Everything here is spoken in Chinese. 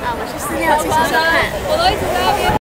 我是饲料，请收看。我都一直在那边。